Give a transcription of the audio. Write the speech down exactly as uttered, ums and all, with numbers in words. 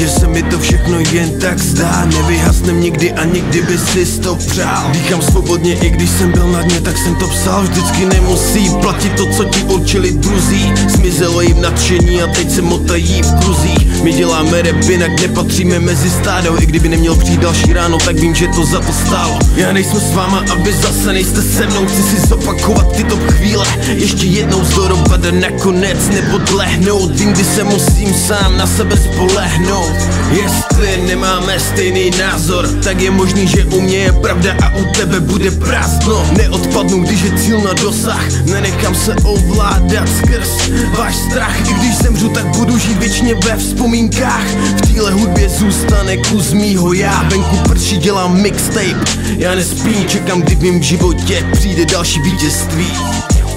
že se mi to všechno jen tak zdá. Nevyhasnem nikdy a nikdy by si to přál. Dýchám svobodně, i když jsem byl na dně, tak jsem to psal. Vždycky nemusí platit to, co ti určili druzí. Zmizelo jim nadšení a teď se motají v kruzích. My děláme rap, jinak nepatříme mezi stádo. I kdyby neměl přijít další ráno, tak vím, že to za to stálo. Já nejsem s váma a vy zase nejste se mnou. Chci si zopakovat tyto chvíle ještě jednou zdorovat a nakonec nepodlehnout. Vím, kdy se musím sám na sebe spolehnout. Jestli nemáme stejný názor, tak je možný, že u mě je pravda a u tebe bude prázdno. Neodpadnu, když je cíl na dosah. Nenechám se ovládat skrz váš strach. I když zemřu, tak budu žít věčně ve vzpomínkách. V téhle hudbě zůstane kus mýho já. Venku prší, dělám mixtape. Já nespím, čekám, kdy v mým životě přijde další vítězství.